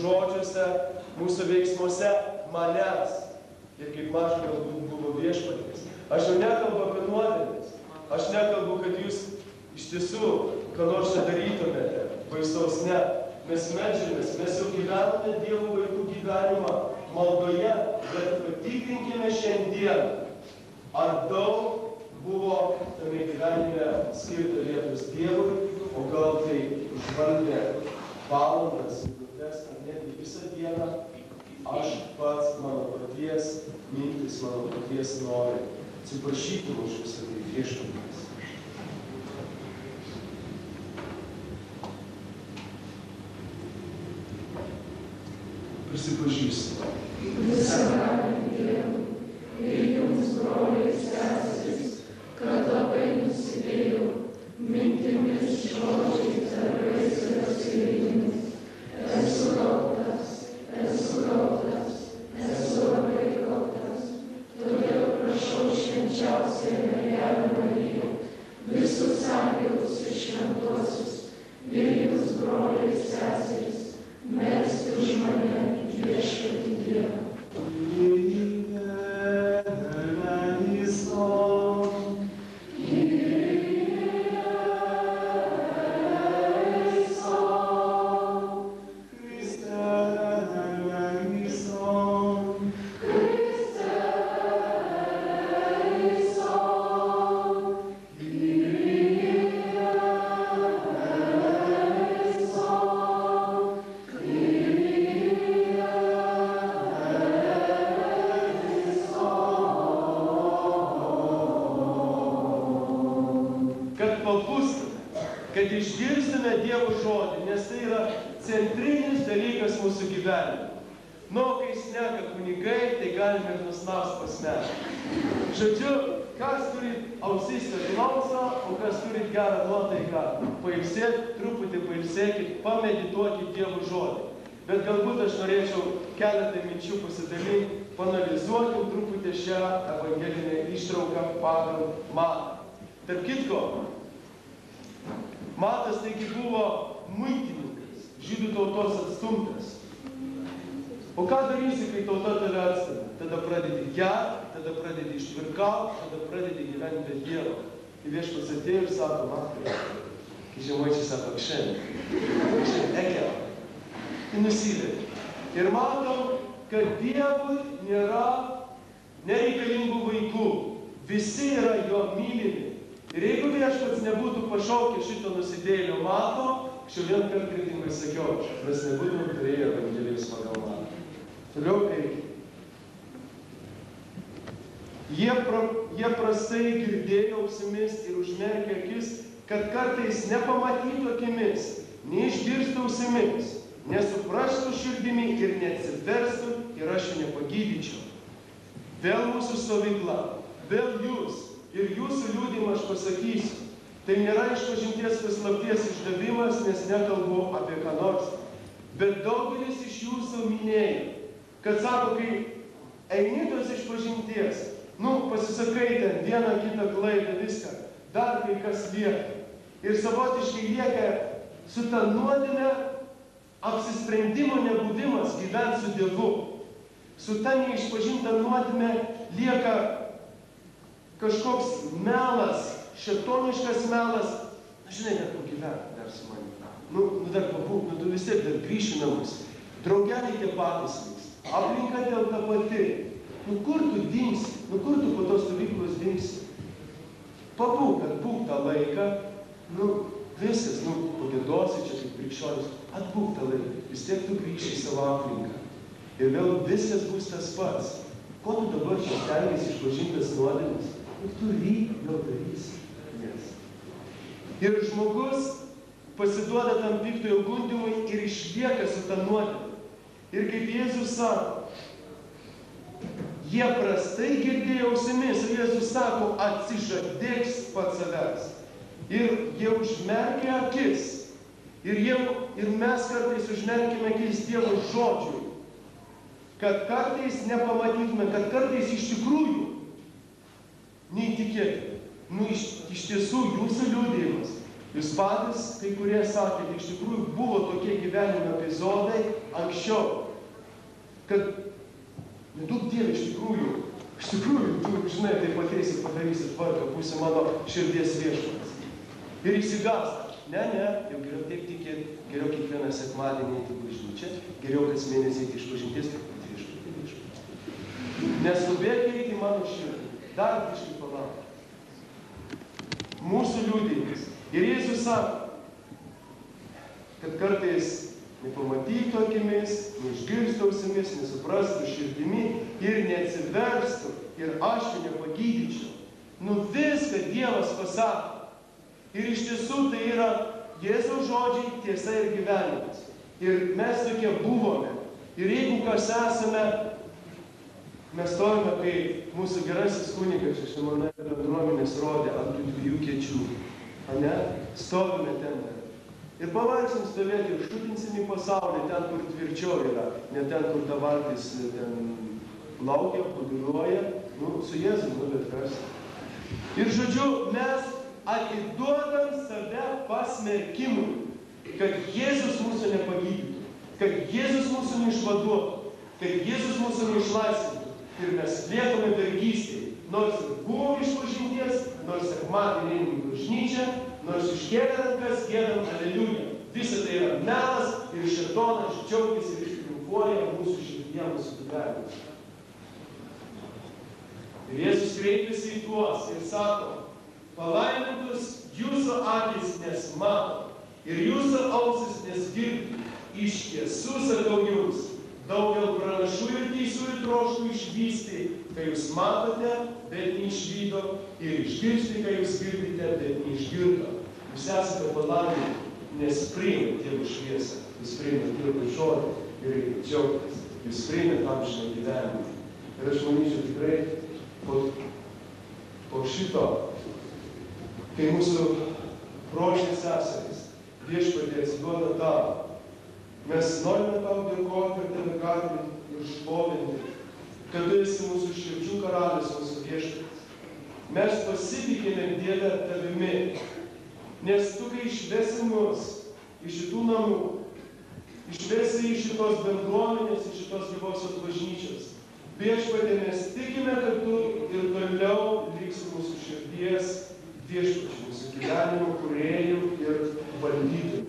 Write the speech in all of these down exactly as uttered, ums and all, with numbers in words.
žodžiuose, mūsų veiksmuose manęs. Ir kaip maža galbūt buvo viešpaties. Aš jau nekalbu apie nuodėmes. Aš nekalbu, kad jūs iš tiesų ką nors nedarytumėte. Baisaus ne. Mes medžiamės, mes jau gyvename Dievo vaikų gyvenimą maldoje, bet patikrinkime šiandien, ar daug buvo tame gyvenime skirta vietos Dievui, o gal tai užvaldė valandas, minutes, ar netgi visą dieną, aš pats, mano paties mintis, mano paties nori. Atsiprašytum už visą tai viešpaties. Prisipažįstu. Visagaliam Dievui ir jums, broliai seserys, kad labai nusidėjau mintimis, žodžiais, darbais ir atskleidimais. Esu kaltas, esu kaltas, esu labai kaltas. Todėl prašau švenčiausiąją mergelę Mariją, visus angelus ir šventuosius, ir jūs, broliai seserys, melsti už mane viešpatį Dievą. Kad išgirstume Dievo žodį, nes tai yra centrinis dalykas mūsų gyvenime. Nu, kai šneka kunigai, tai galime ir nusnaust pasmerkti. Žodžiu, kas turi ausis ir klausą, o kas turi gerą nuotaiką, pailsėt, truputį pailsėkit, pamedituokit Dievo žodį. Bet galbūt aš norėčiau keletą minčių pasidalinti, panalizuokim truputį šią evangelinę ištrauką pagal Matą. Tarp kitko, Matas taigi buvo muitininkas, žydų tautos atstumtas. O ką darysi, kai tauta tave atstumia? Tada pradedi gerti, tada pradedi ištvirkauti, tada pradedi gyventi be Dievo. Ir viešpats atėjo ir sako, Matai, kai žemaičiai sako, šiandien, šiandien, ekel. Tai nusidedi. Ir matom, kad Dievui nėra nereikalingų vaikų. Visi yra jo mylimi. Ir jeigu viešpats nebūtų pašaukęs šito nusidėjėlio Mato, aš jau vien kart kritingai sakiau, mes nebūtume turėję Evangelijos pagal Matą. Toliau kaip. Jie, pra, jie prastai girdėjo ausimis ir užmerkė akis, kad kartais nepamatytų akimis, neišgirstų ausimis, nesuprastų širdimi ir neatsiverstų ir aš jų nepagydyčiau. Vėl mūsų stovykla, vėl jūs. Ir jūsų liūdimą aš pasakysiu. Tai nėra išpažinties paslapties išdavimas, nes nekalbu apie ką nors. Bet daugelis iš jūsų minėjo, kad sako, kai eini tos išpažinties, nu, pasisakai ten vieną kitą klaidą, viską, dar kai kas lieka. Ir savotiškai lieka su ta nuodėme apsisprendimo nebuvimas gyventi su Dievu. Su ta neišpažinta nuodėme lieka kažkoks melas, šėtoniškas melas. Na, žinai, net tu gyventi dar su manim. Nu, nu dar pabūk, nu tu vis tiek dar grįši namus. Draugeliai tie patys liks. Aplinka dėl ta pati. Nu kur tu dingsi? Nu kur tu po tos stovyklos dingsi? Pabūk, atbūk tą laiką. Nu, viskas, nu, pagėdosi čia kaip krikščionis. Atbūk tą laiką. Vis tiek tu grįši į savo aplinką. Ir vėl viskas bus tas pats. Ko tu dabar čia stengiasi išpažintas nuodėmes? Ir tu ryk jau darysi. Yes. Ir žmogus pasiduoda tam piktojo gundymui ir išlieka su ta nuodėme. Ir kaip Jėzus sako, jie prastai girdėjo ausimis, ir Jėzus sako, atsižadėk pats savęs. Ir jie užmerkė akis. Ir, jie, ir mes kartais užmerkime akis Dievo žodžiui. Kad kartais nepamatytume, kad kartais iš tikrųjų neįtikėtume. Nu, iš, iš tiesų, jūsų liūdėjimas Jūs patys, kai kurie sakėte, iš tikrųjų buvo tokie gyvenimo epizodai anksčiau, kad nedaug Dieve iš tikrųjų, iš tikrųjų, tu, žinai, tai pateisi ir padarysi tvarką, būsi mano širdies viešpats. Ir įsigąsta. Ne, ne, jau geriau tiek tikėti, geriau kiekvieną sekmadienį eiti į bažnyčią, geriau kas mėnesį eiti iš pažinties, kad viešpatį viešpatį. Neskubėk eiti į mano širdį, dar biškį palauk. Mūsų liudijimas. Ir Jėzus sako, kad kartais nepamatytų akimis, neišgirstų ausimis, nesuprastų širdimi ir neatsiverstų ir aš jų nepagydyčiau. Nu viską Dievas pasako. Ir iš tiesų tai yra Jėzaus žodžiai, tiesa ir gyvenimas. Ir mes tokie buvome. Ir jeigu kas esame, mes stovime, kai mūsų gerasis kunigas iš Emanuelio bendruomenės rodė ant tų dviejų kėčių. Ane? Stovime ten. Ir pavargsim stovėti ir šutinsim į pasaulį ten, kur tvirčiau yra. Ne ten, kur ta valtis ten laukia, paduliuoja. Nu, su Jėzum, nu, bet kas. Ir žodžiu, mes atiduodam save pasmerkimui, kad Jėzus mūsų nepagydytų, kad Jėzus mūsų neišvaduotų, kad Jėzus mūsų neišlaisvintų. Ir mes liekame vergystėje, nors ir buvom išpažinties, nors sekmadienį einam į bažnyčią, nors iškėlę rankas giedam aleliuja. Visa tai yra melas ir šėtonas džiaugiasi ir triumfuoja mūsų širdyje, mūsų gyvenime. Ir Jėzus kreipiasi į tuos ir sako, palaimintus jūsų akys nes mato ir jūsų ausis nes girdi. Iš tiesų sakau jums, daugel pranašų ir teisiųjų troškų išvysti, kai jūs matote, bet neišvydo, ir išgirsti, kai jūs girdite, bet neišgirdo. Jūs esate palaiminti, nes priimate Dievo šviesą, jūs priimate Dievo žodį ir reikia džiaugtis, jūs priimate amžiną gyvenimą. Ir aš manyčiau tikrai po, po šito, kai mūsų broliai seserys viešpatie atsiduoda tau, mes norime tau dėkoti ir tave garbinti ir šlovinti, kad tu esi mūsų širdžių karalius, mūsų viešpatis. Mes pasitikime Dieve tavimi, nes tu, kai išvesi mus iš šitų namų, išvesi iš šitos bendruomenės, iš šitos gyvosios bažnyčios, viešpatie, mes tikime, kad tu ir toliau liksi mūsų širdies viešpačių, mūsų gyvenimo kūrėjų ir valdytojų.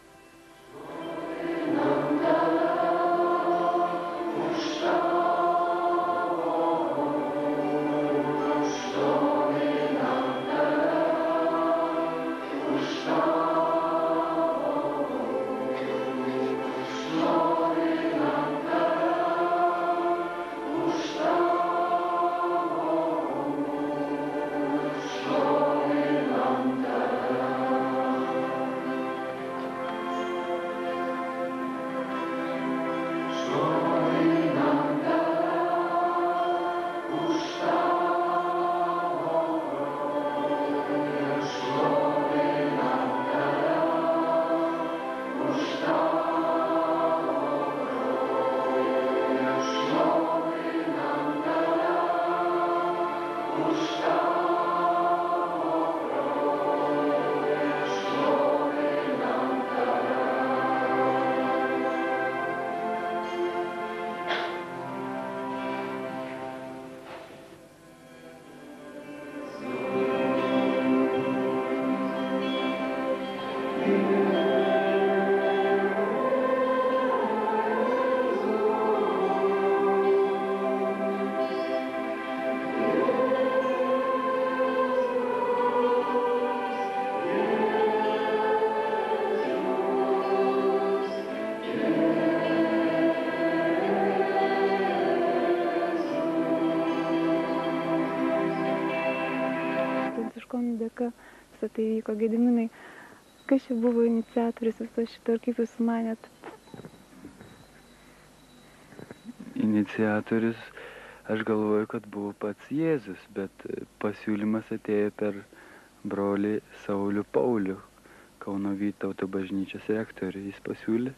Dėka visą tai vyko. Gediminai, kas čia buvo iniciatorius viso šito ir kaip jūs manėt? Iniciatorius, aš galvoju, kad buvo pats Jėzus, bet pasiūlymas atėjo per brolį Saulių Paulių, Kauno Vytauto bažnyčios rektorių. Jis pasiūlė,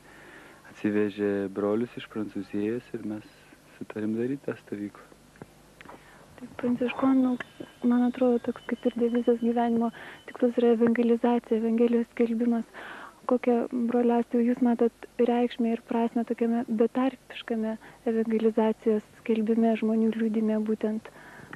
atsivežė brolius iš Prancūzijos ir mes sutarėm daryti tą stovyklą. Tai pranciškonų, man atrodo, toks kaip ir devizas gyvenimo tikslas yra evangelizacija, evangelijos skelbimas. Kokią, broliausiau, jūs matot reikšmę ir prasmę tokiame betarpiškame evangelizacijos skelbime, žmonių liudime būtent?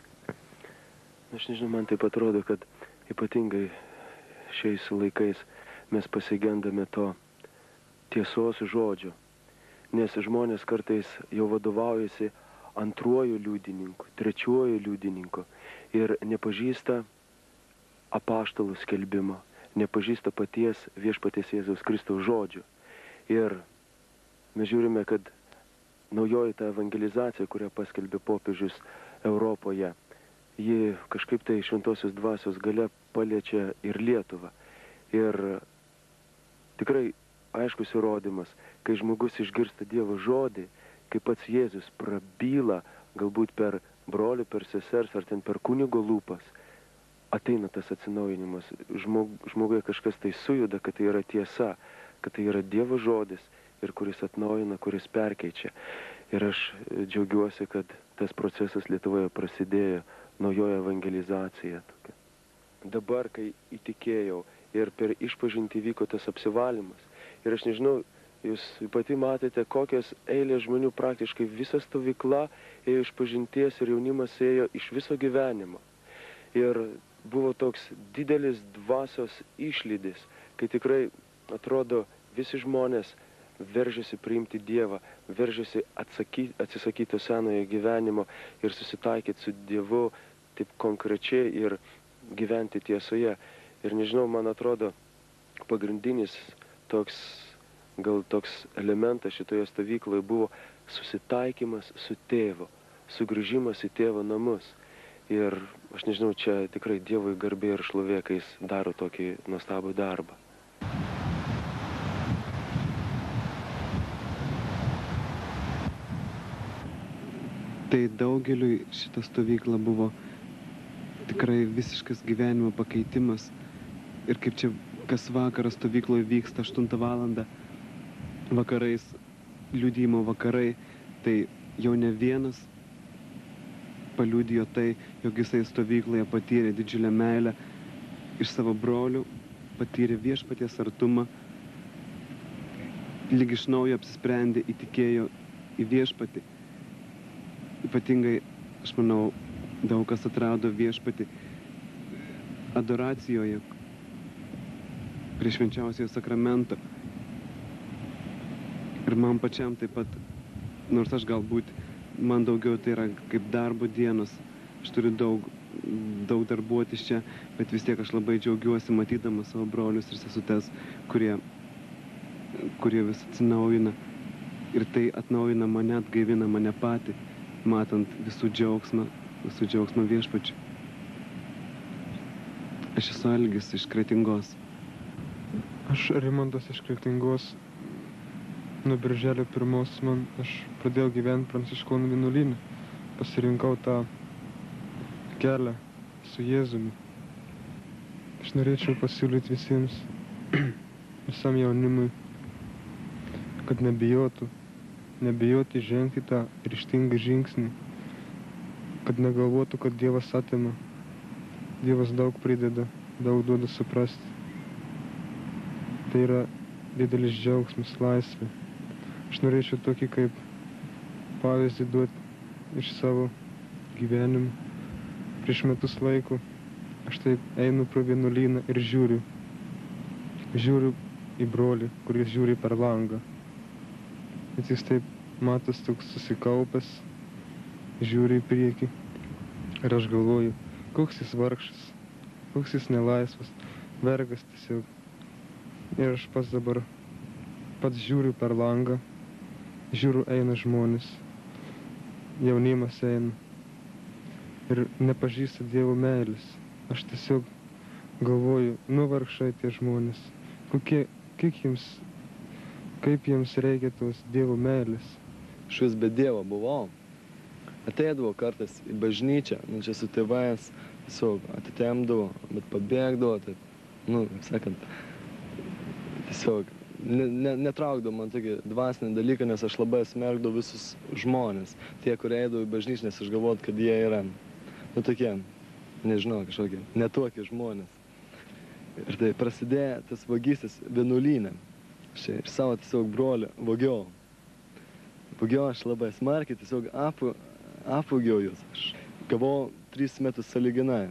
Aš nežinau, man taip atrodo, kad ypatingai šiais laikais mes pasigendame to tiesos žodžio, nes žmonės kartais jau vadovaujasi antruoju liudininku, trečiuoju liudininku ir nepažįsta apaštalų skelbimo, nepažįsta paties viešpaties Jėzaus Kristaus žodžio. Ir mes žiūrime, kad naujoji ta evangelizacija, kurią paskelbė popiežius Europoje, ji kažkaip tai šventosios dvasios galia paliečia ir Lietuvą. Ir tikrai aiškus įrodymas, kai žmogus išgirsta Dievo žodį, kai pats Jėzus prabyla, galbūt per brolį, per sesers ar ten per kunigo lūpas, ateina tas atsinaujinimas. Žmog, žmoguje kažkas tai sujuda, kad tai yra tiesa, kad tai yra Dievo žodis ir kuris atnaujina, kuris perkeičia. Ir aš džiaugiuosi, kad tas procesas Lietuvoje prasidėjo, naujoji evangelizacija. Tokia. Dabar, kai įtikėjau ir per išpažintį vyko tas apsivalymas, ir aš nežinau, jūs pati matėte, kokios eilės žmonių praktiškai visa stovykla ėjo iš pažinties ir jaunimas ėjo iš viso gyvenimo. Ir buvo toks didelis dvasios išlydis, kai tikrai atrodo visi žmonės veržiasi priimti Dievą, veržiasi atsakyti, atsisakyti senojo gyvenimo ir susitaikyti su Dievu taip konkrečiai ir gyventi tiesoje. Ir nežinau, man atrodo, pagrindinis toks gal toks elementas šitoje stovykloje buvo susitaikymas su tėvu, sugrįžimas į tėvo namus. Ir aš nežinau, čia tikrai Dievui garbė ir šlovė, kai jis daro tokį nuostabų darbą. Tai daugeliui šita stovykla buvo tikrai visiškas gyvenimo pakeitimas. Ir kaip čia kas vakaras stovykloje vyksta aštuntą valandą, vakarais, liudijimo vakarai, tai jau ne vienas paliudijo tai, jog jisai stovykloje patyrė didžiulę meilę iš savo brolių, patyrė viešpaties artumą, lyg iš naujo apsisprendė, įtikėjo į viešpatį. Ypatingai, aš manau, daug kas atrado viešpatį adoracijoje prie švenčiausiojo sakramento. Ir man pačiam taip pat, nors aš galbūt, man daugiau tai yra kaip darbo dienos, aš turiu daug, daug darbuotis čia, bet vis tiek aš labai džiaugiuosi matydamas savo brolius ir sesutes, kurie, kurie vis atsinaujina. Ir tai atnaujina mane, atgaivina mane patį, matant visų džiaugsmą, visų džiaugsmą viešpačiu. Aš esu Algis iš Kretingos. Aš Rimantas iš Kretingos. Nuo birželio pirmos man aš pradėjau gyventi pranciškonų vienuolyne. Pasirinkau tą kelią su Jėzumi. Aš norėčiau pasiūlyti visiems, visam jaunimui, kad nebijotų, nebijoti žengti tą ryžtingą žingsnį, kad negalvotų, kad Dievas atima. Dievas daug prideda, daug duoda suprasti. Tai yra didelis džiaugsmas, laisvė. Aš norėčiau tokį kaip pavyzdį duoti iš savo gyvenimo. Prieš metus laiko aš taip einu pro vienuolyną ir žiūriu. Žiūriu į brolį, kuris žiūri per langą. Bet jis taip matos toks susikaupęs, žiūri į priekį. Ir aš galvoju, koks jis vargšas, koks jis nelaisvas, vergas tiesiog. Ir aš pats dabar pats žiūriu per langą. Žiūriu, eina žmonės, jaunimas eina ir nepažįsta Dievo meilės. Aš tiesiog galvoju, nu vargšai tie žmonės, kokie, kiek jiems, kaip jiems reikia tos Dievo meilės. Aš vis be Dievo buvau. Ateidavo kartais į bažnyčią, nu čia su tėvais, tiesiog atitemdavo, bet pabėgdavo, taip, nu, sakant, tiesiog Ne, ne, netraukdavo man tokį dvasinį dalyką, nes aš labai smerkdavau visus žmonės. Tie, kurie eidavo į bažnyčią, nes aš galvojau, kad jie yra nu tokie, nežinau, kažkokie netokie žmonės. Ir tai prasidėjo tas vagystis vienuolyne. Aš iš savo tiesiog brolį vogiau. Vogiau aš labai smarkiai, tiesiog apu, apvogiau jūs. Aš gavau tris metus sąlyginai.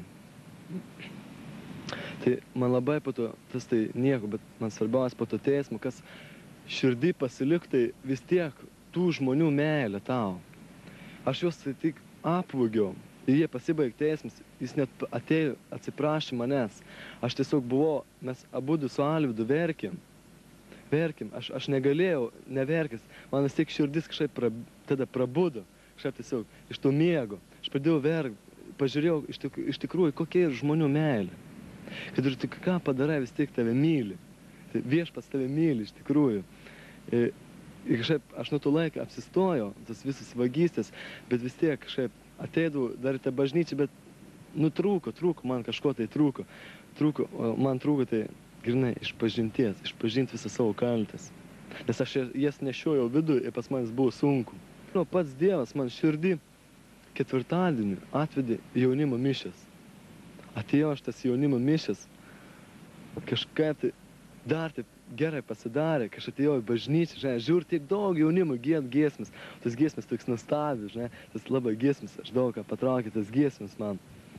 Tai man labai po to, tas tai nieko, bet man svarbiausia po to teismo, kas širdį pasilik, tai vis tiek tų žmonių meilė tau. Aš juos tai tik apvogiau. Ir jie pasibaig teismas, jis net atėjo atsiprašė manęs. Aš tiesiog buvau, mes abudu su Alvydu verkėm. Verkėm, aš, aš negalėjau neverkęs. Man vis tiek širdis kažkaip pra, tada prabudo. Kažkaip tiesiog iš to miego. Aš pradėjau verkti, pažiūrėjau iš, tik, iš tikrųjų, kokia yra žmonių meilė. Kad ir tik ką padarai, vis tiek tave myli. Tai viešpats tave myli iš tikrųjų. Ir, ir kažkaip aš nuo to laiką apsistojau, tas visas vagystės, bet vis tiek kažkaip ateidavau dar į tą bažnyčią, bet nutrūko, trūko, man kažko tai trūko. Trūko, o man trūko tai grinai išpažinties, išpažinti visą savo kaltes. Nes aš jas nešiojau vidų ir pas manis buvo sunku. Nu, pats Dievas man širdį ketvirtadienį atvedė jaunimo mišias. Atėjau aš tas jaunimo mišias, kažkaip tai dar taip gerai pasidarė, kai aš atėjau į bažnyčią, žinai, žiūr, tiek daug jaunimo gied giesmės, tas giesmės toks nuostabi, žinai, tas labai giesmės, aš daug ką patraukė, tas giesmės man.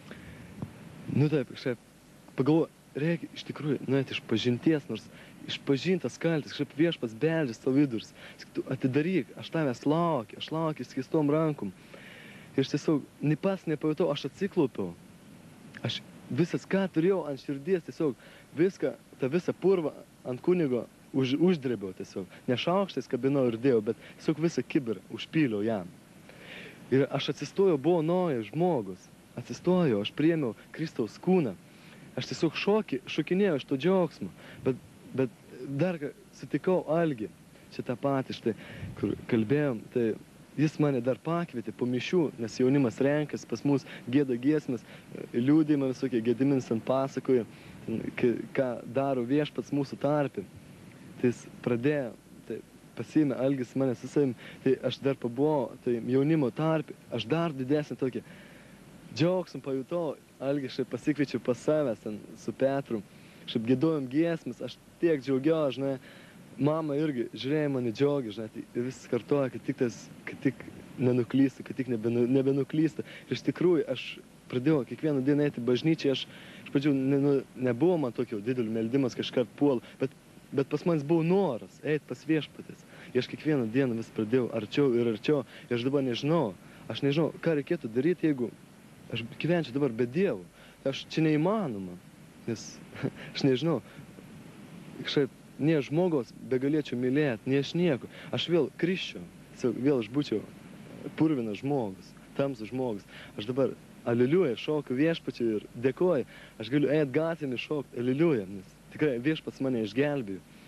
Nu taip, kažkaip pagalvoju, reikia iš tikrųjų nuėti iš pažinties, nors išpažintas kaltis, kažkaip viešpats beldžias tavo vidurs, tu atidaryk, aš tavęs laukiu, aš laukiu skystom rankom. Ir aš tiesiog, nei pats nepajutau, aš atsiklaupiau. Aš visas, ką turėjau ant širdies, tiesiog viską, tą visą purvą ant kunigo už, uždrėbiau tiesiog. Ne šaukštais kabinau ir dėjau, bet tiesiog visą kibirą užpyliau jam. Ir aš atsistojau, buvau naujas žmogus. Atsistojau, aš priėmiau Kristaus kūną. Aš tiesiog šokį, šokinėjau iš to džiaugsmo. Bet, bet dar sutikau Algį, šitą patį, štai, kur kalbėjom, tai jis mane dar pakvietė po mišių, nes jaunimas renkas, pas mus gieda giesmės, liūdėjimą visokie, Gediminas ten pasakoja, ką daro viešpats mūsų tarpe. Tai jis pradėjo, tai pasiėmė Algis mane su savim, tai aš dar pabuvau, tai jaunimo tarpe, aš dar didesnį tokį džiaugsmą pajutau, Algis šiaip pasikviečiau pas savęs ten su Petru, šiaip giedojom giesmės, aš tiek džiaugiau, žinai, mama irgi žiūrėjo mane džiaugia, žinai, ir vis kartoja, kad tik, tas, kad tik nenuklysta, kad tik nebenu, nebenuklysta. Ir iš tikrųjų, aš pradėjau kiekvieną dieną eiti bažnyčiai, aš iš pradžių ne, nu, nebuvo man tokio didelio meldimas kažkart puol, bet, bet pas manis buvo noras eiti pas viešpatės. Ir aš kiekvieną dieną vis pradėjau arčiau ir arčiau, ir aš dabar nežinau, aš nežinau, ką reikėtų daryti, jeigu aš gyvenčiau dabar be Dievo. Aš čia neįmanoma, nes aš nežinau, kažkaip ne žmogaus begalėčiau mylėti, ne aš nieko. Aš vėl krisčiau, vėl aš būčiau purvinas žmogus, tamsus žmogus. Aš dabar aleliuja, šokiu viešpačiu ir dėkoju. Aš galiu eiti gatvėmis šokti aleliuja, nes tikrai viešpats mane išgelbėjo.